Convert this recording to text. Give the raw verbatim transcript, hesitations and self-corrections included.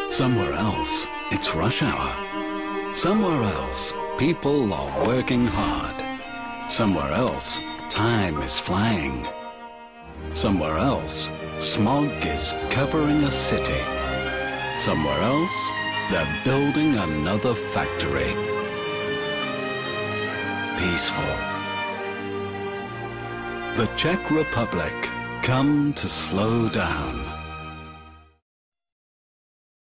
Somewhere else, it's rush hour. Somewhere else, people are working hard. Somewhere else, time is flying. Somewhere else, smog is covering a city. Somewhere else, they're building another factory. Peaceful. The Czech Republic, come to slow down.